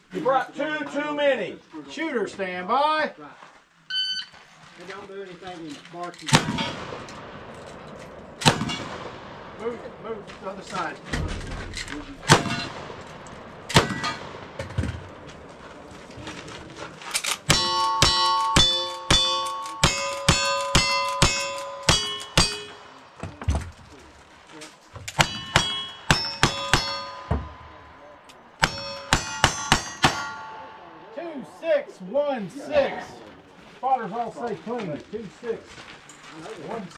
You brought two too many. Shooter, stand by. They don't do anything in barking. Move to the other side. Two, 6, 1, 6. Spotters all say clean. 2, 6, 1, 6.